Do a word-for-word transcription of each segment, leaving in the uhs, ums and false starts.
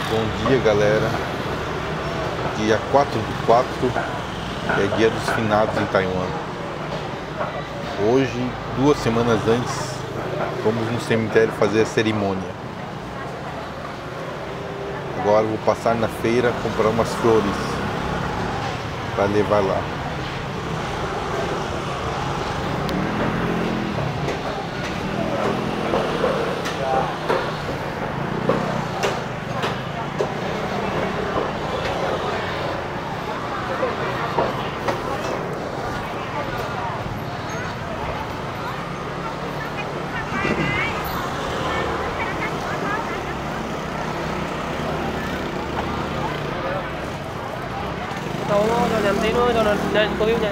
Bom dia, galera. Dia quatro do quatro é dia dos finados em Taiwan. Hoje, duas semanas antes, fomos no cemitério fazer a cerimônia. Agora vou passar na feira comprar umas flores para levar lá. Đâu nó cho nhầm tí nữa cho nên nên có yếu nhanh.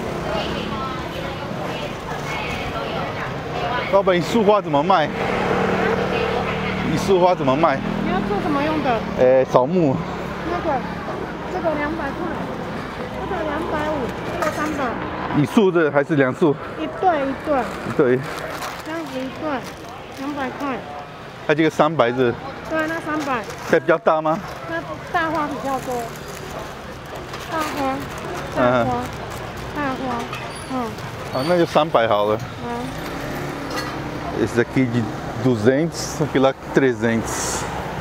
老板，你束花怎么卖？你束花怎么卖？ 你要做什么用的？ 呃，扫墓。 那个，这个两百块，这个两百五，这个三百。 一束的还是两束？ 一对一对。 一对。 这样子一对，两百块。 它这个三百是？ 对，那三百。 它比较大吗？ 那大花比较多。大花，大花，大花，嗯。 啊，那就三百好了。 嗯。 Esse daqui de duzentos, aquele lá trezentos.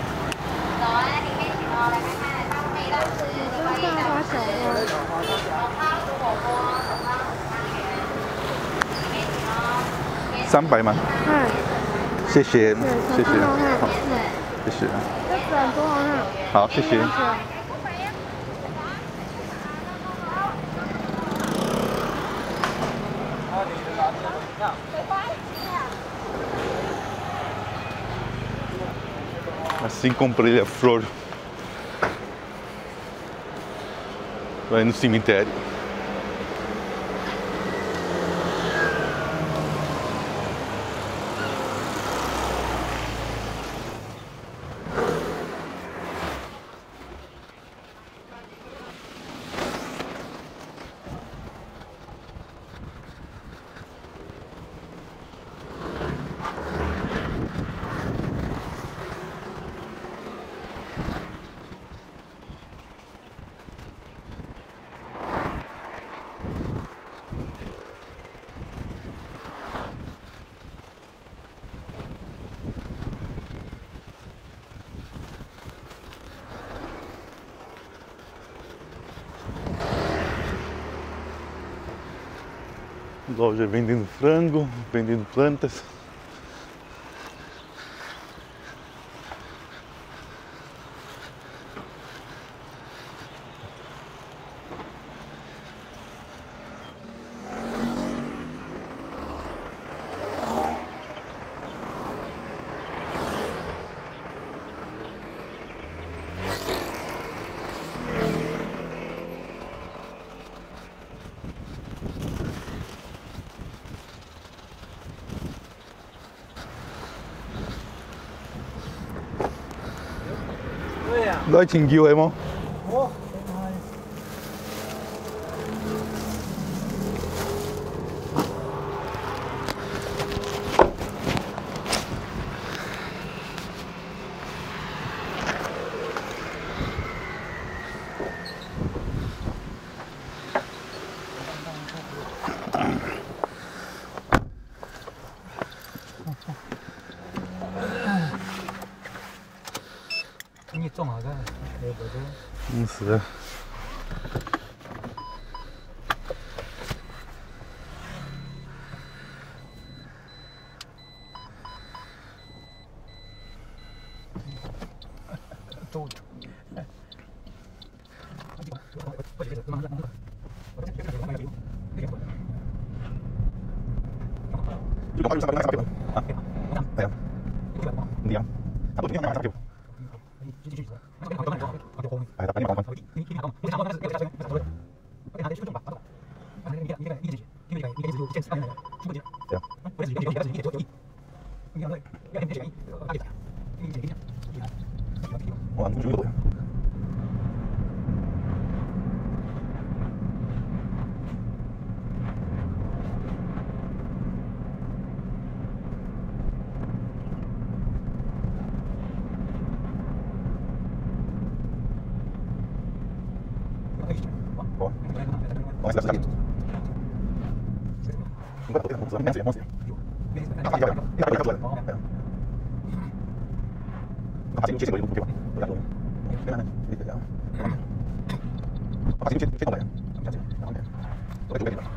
Sampai吗？嗯。谢谢，谢谢，好，谢谢。好，谢谢。 Assim comprei a flor. Vai no cemitério. Loja vendendo frango, vendendo plantas. Nói chuyện nhiều em không? Ủa? 你种好的，对不对？ 嗯，是。 都。 就搞就是啥啥票啊？对呀，你啊，他不一样那啥票。 哎，打你毛关。哇，你这个多呀！ 我係實實。應該都冇事，咩事冇事。打翻入嚟，依家入嚟。我下次要接食佢要叫，我入到。咩咩？呢個有。我下次要接接落嚟啊。我做咩嘢？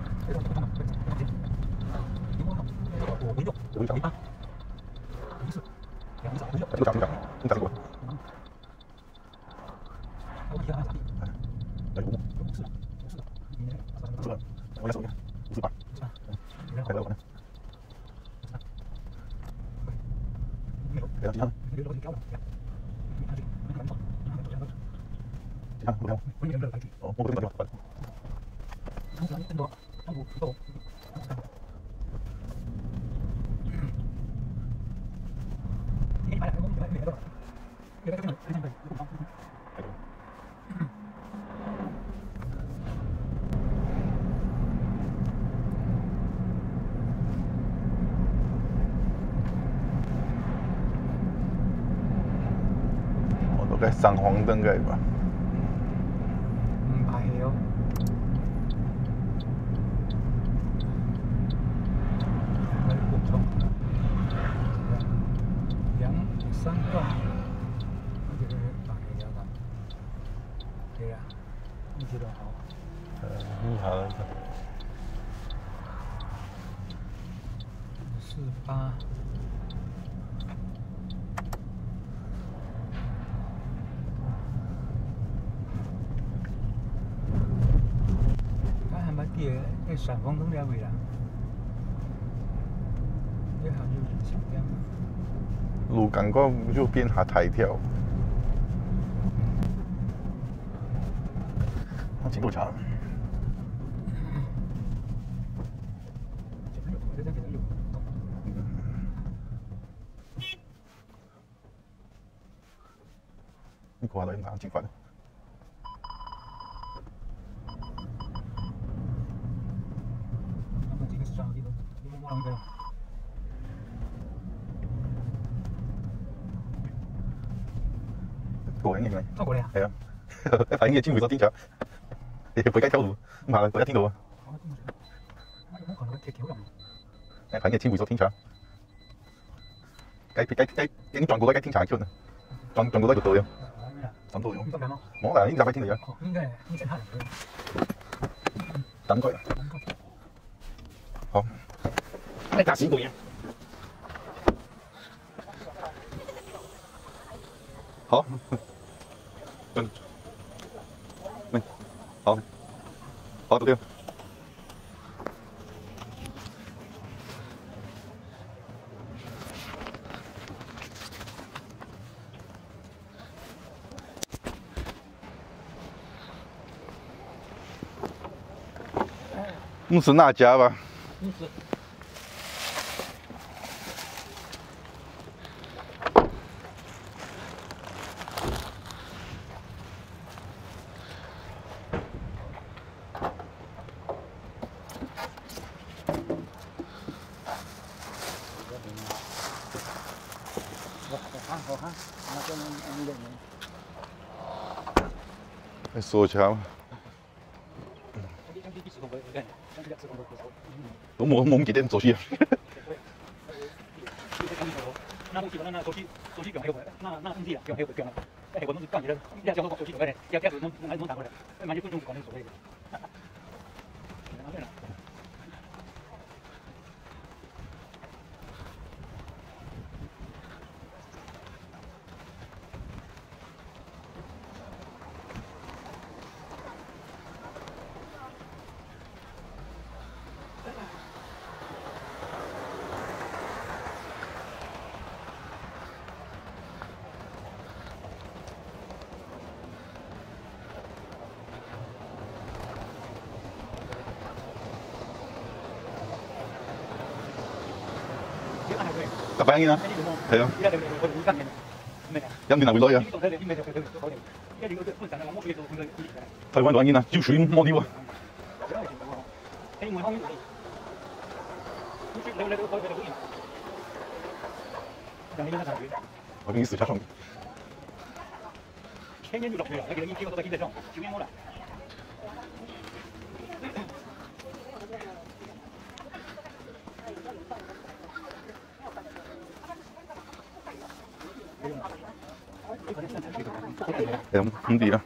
有冇走？有走有走，唔走過。我一手嘅，五十八，係啦，我呢？係啦，幾多？幾多？幾多？哦，我嗰邊打電話。我都該上黃燈嘅吧？ 唔係咯。兩三個，我覺得大嘅有咁。對啊，你覺得好？ 誒，你好。 四八。它還沒跌，那閃光燈在位啦。一下就影響掉。 路感覺就變下大條。我進度長。你過下來拿進發。過緊嘅咩？ 過嚟啊！ 係啊，反正嘅專門咗天橋，你背雞跳路，咁下過一天路啊！誒，反正天回咗天橋，雞雞雞已經撞過啦，雞天橋橋啊，撞撞過啦就到了，撞到了。冇啦，已經入去天嚟啦。 應該應該係等佢。好，你打死佢啊！好。嗯，嗯，好，好，走掉。不是那家吧？ 不是。 你鎖橋。都冇冇幾點做事啊？ 那东西那那手机手機強係那那東西啊強係強啊！誒我都是幹嘢啦，一交手手機強嘅，一交手弄弄弄打過嚟，買啲觀眾講啲所謂嘅。 特擺緊啊，係啊，飲完會耐啊。台灣玩緊啊，招水摸料啊。我俾你試下上。天天就落雨啦，你記得依幾個都係幾隻上，少啲冇啦。 É um, um dia.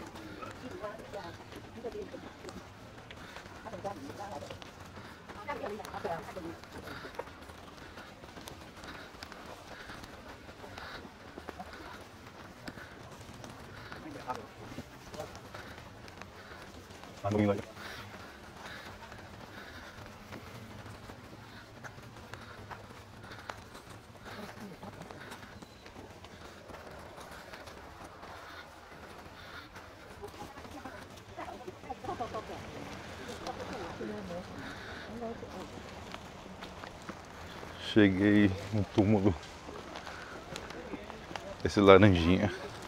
Cheguei no túmulo. Esse laranjinha.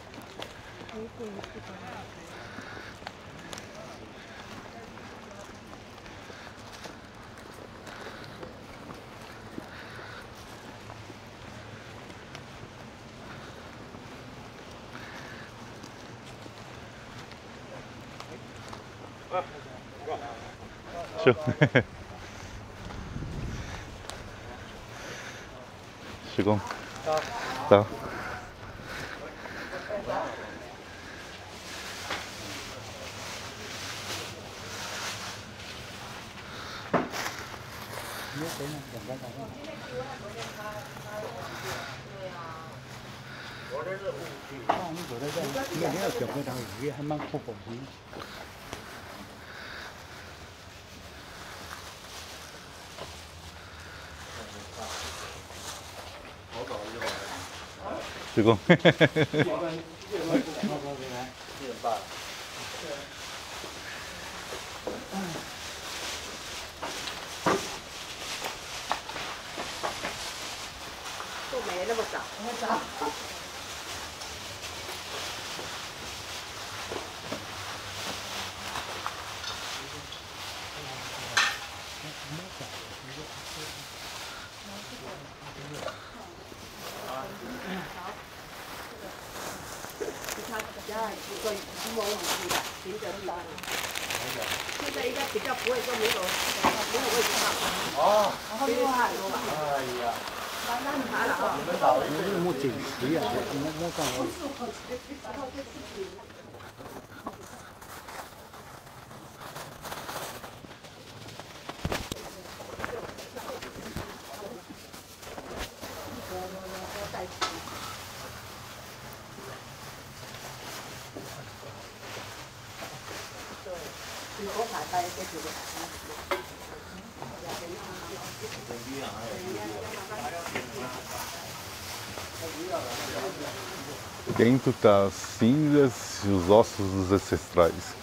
Show. Chegou? Tá. Tá. Chegou. 摸紧实啊，摸摸上来。Dentro tá as cinzas e os ossos dos ancestrais.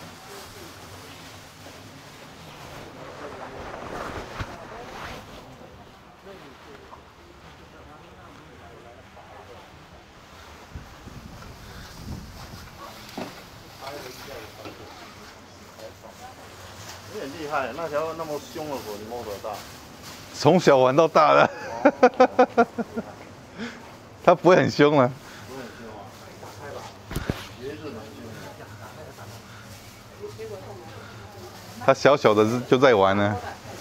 那条那么凶的狗，你摸得到？ 从小玩到大的，它不会很凶啊。 不会很凶啊，也是蛮凶的。 它小小的就在玩呢。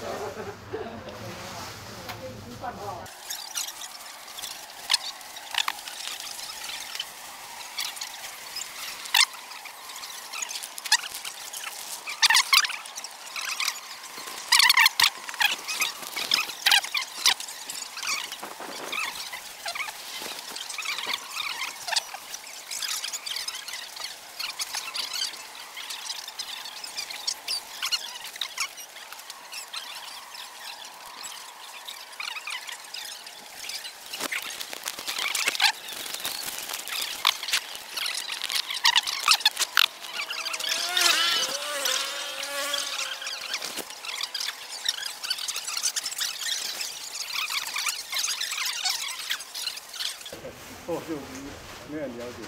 我就没很了解。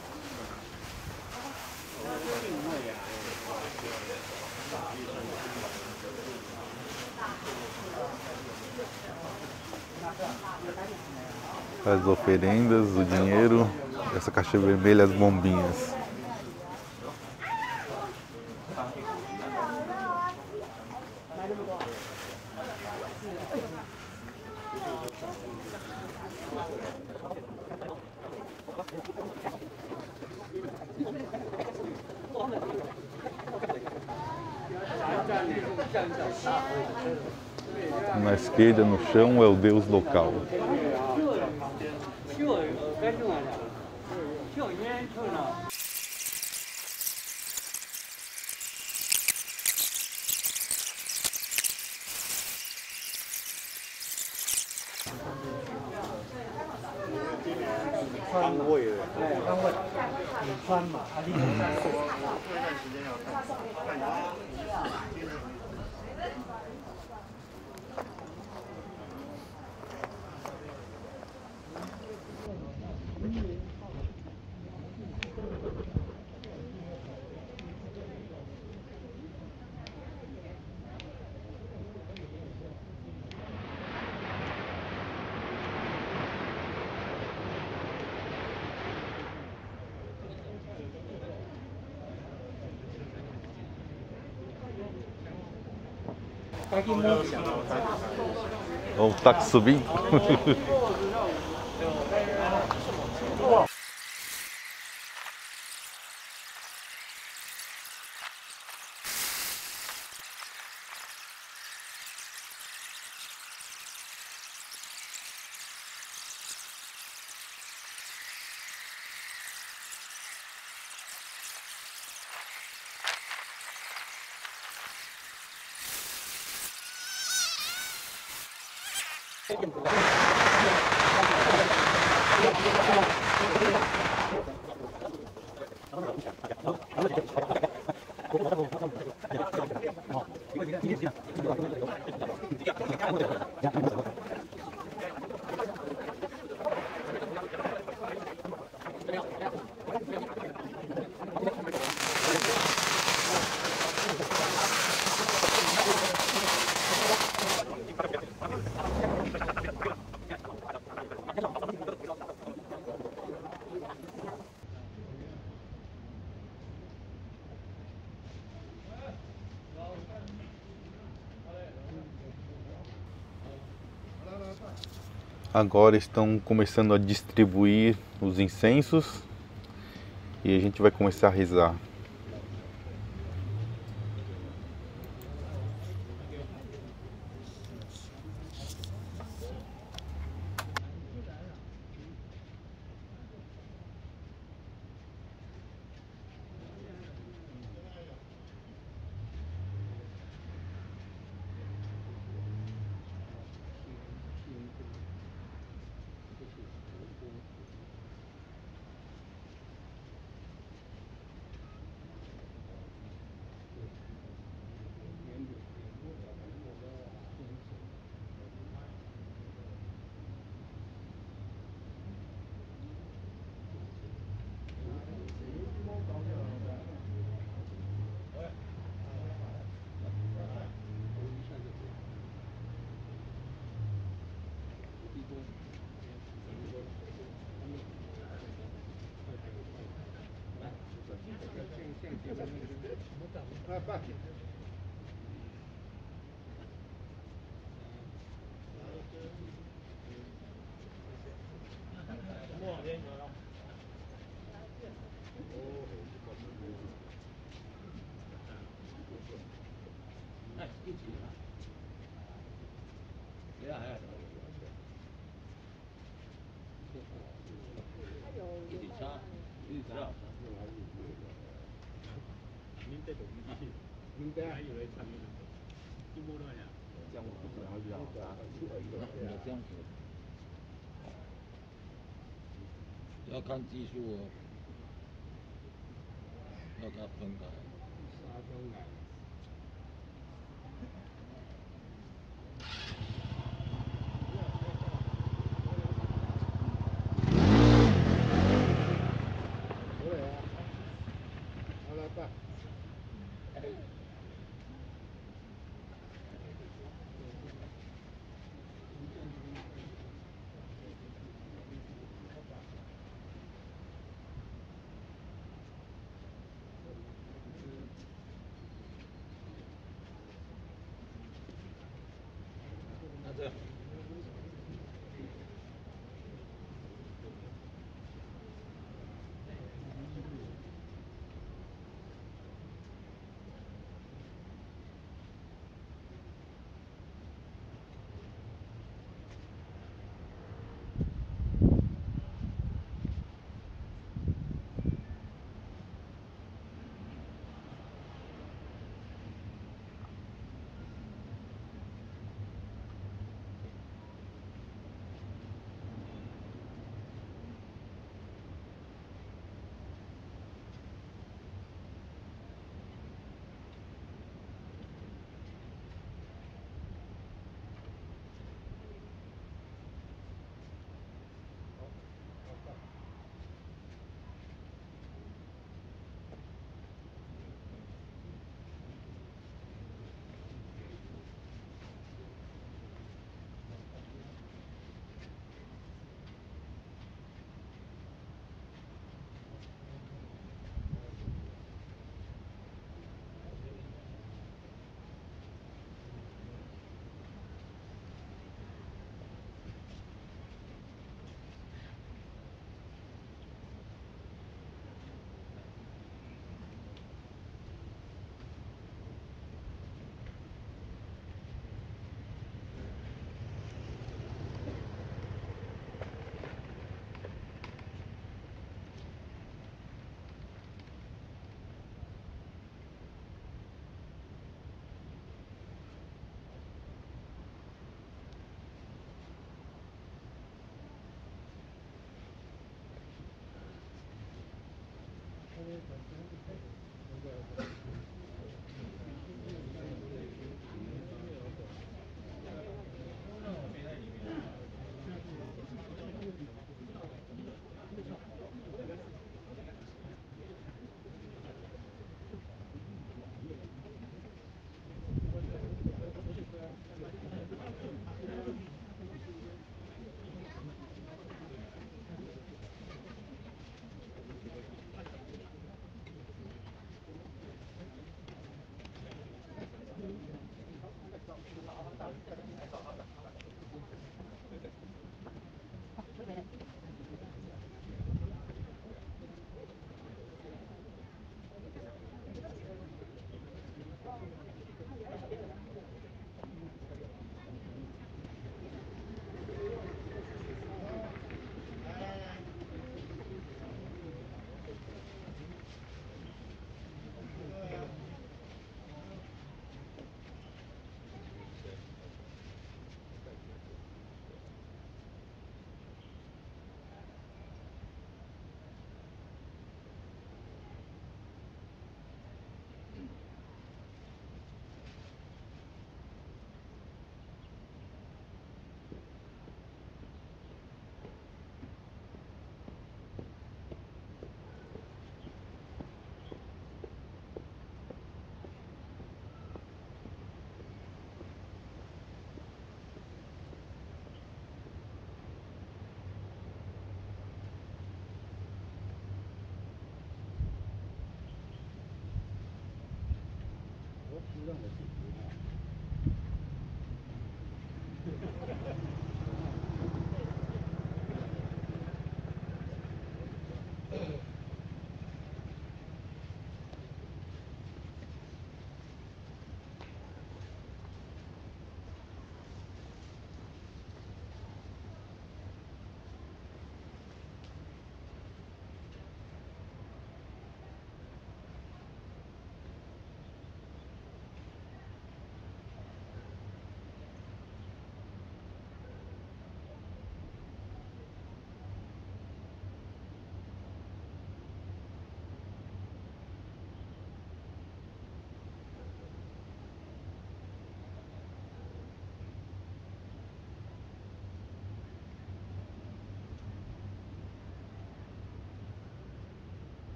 As oferendas, o dinheiro, essa caixa vermelha, as bombinhas. Na esquerda, no chão, é o deus local. 方位的， 哎，方位，你穿嘛，啊，你这段时间要看，看一下。 O táxi subindo. Agora estão começando a distribuir os incensos e a gente vai começar a rezar. 要看技术哦，要给它分开。那这样。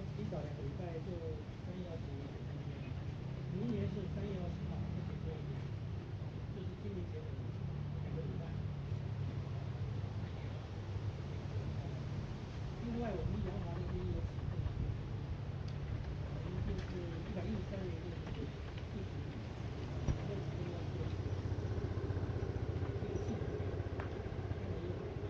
提早两个礼拜就三月二十一号，明年是三月二十号，而且多一点，就是清明节的两个礼拜。另外，我们阳华的这一个起步，我们就是一百一十三年就是四十年，这个起步要做这个系统，看了一会儿。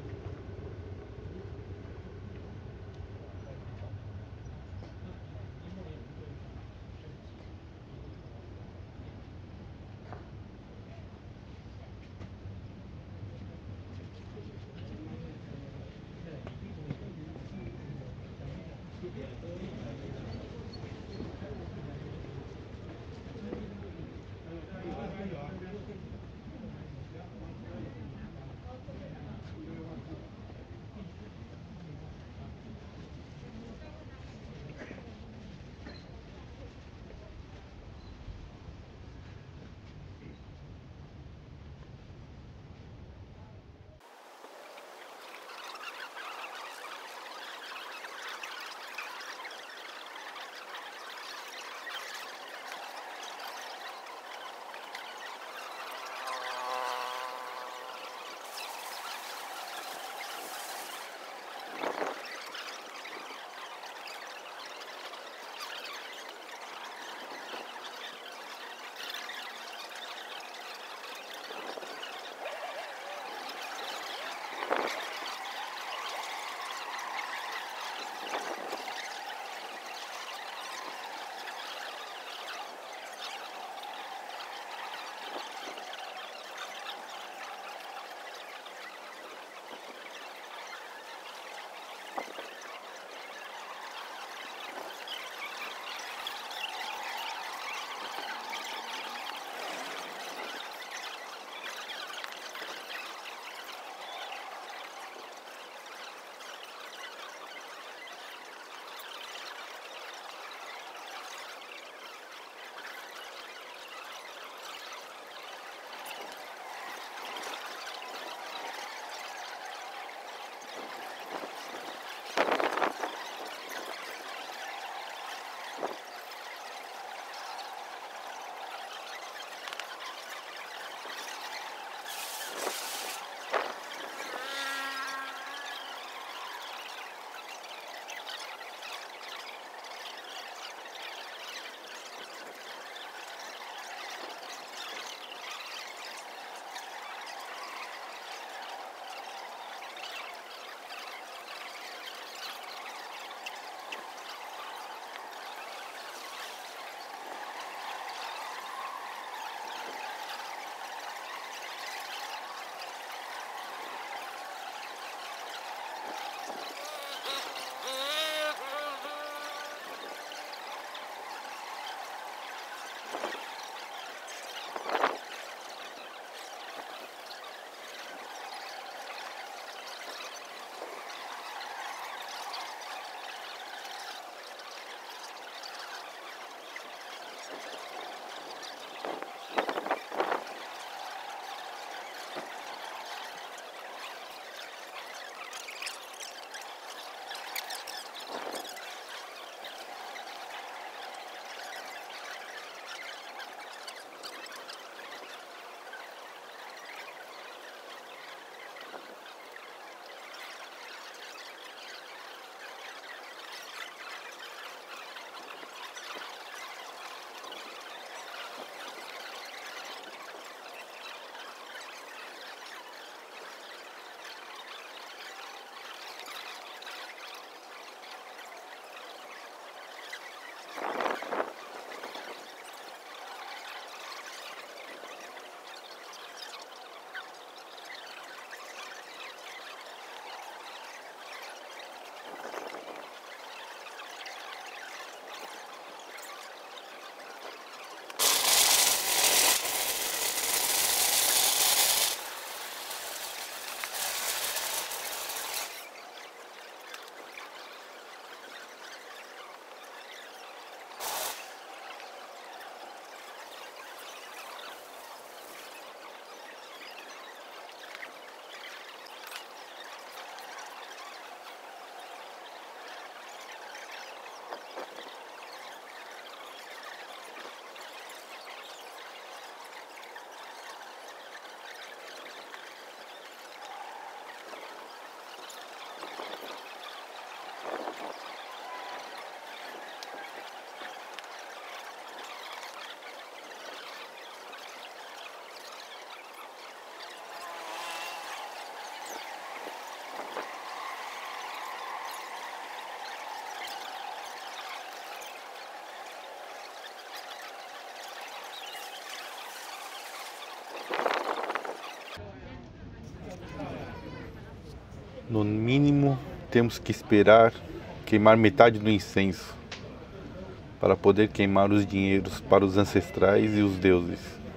啊 No mínimo, temos que esperar queimar metade do incenso para poder queimar os dinheiros para os ancestrais e os deuses.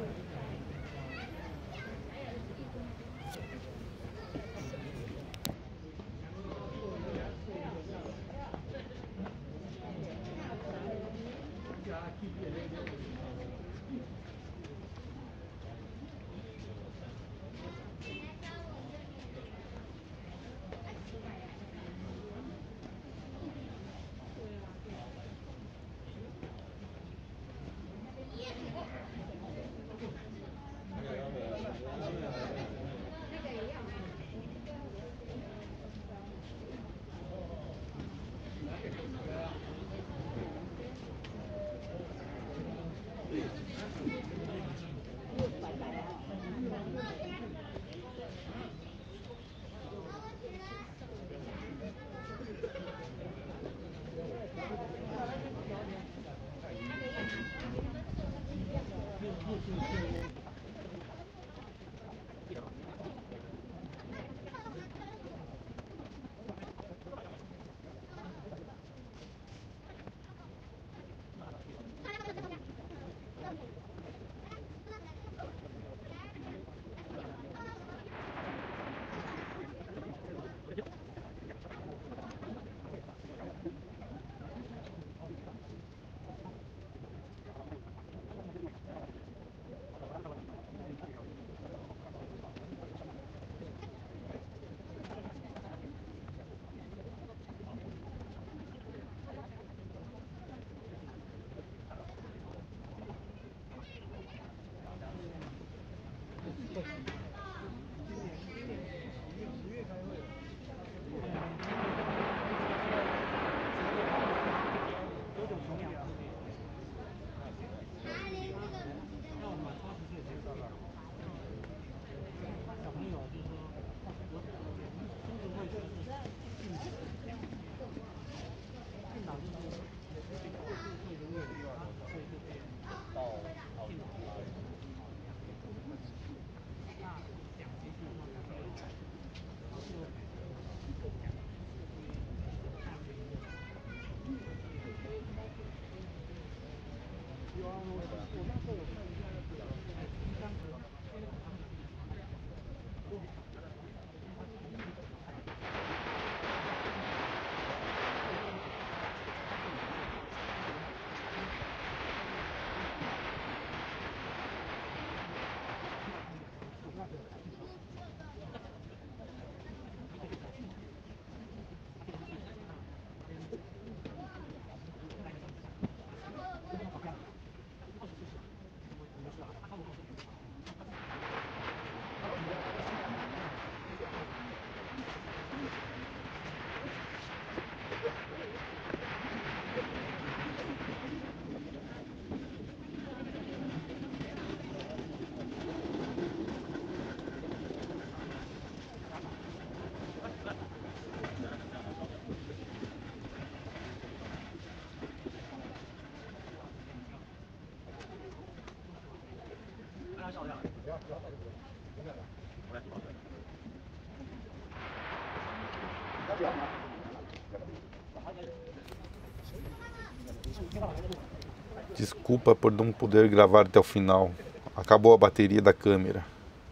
Desculpa por não poder gravar até o final. Acabou a bateria da câmera.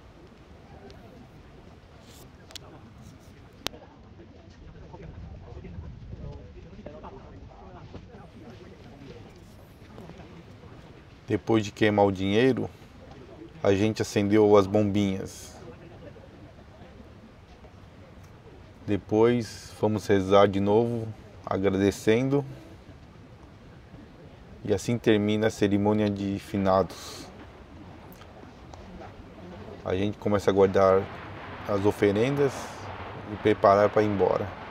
Depois de queimar o dinheiro, a gente acendeu as bombinhas. Depois fomos rezar de novo, agradecendo. E assim termina a cerimônia de finados. A gente começa a guardar as oferendas e preparar para ir embora.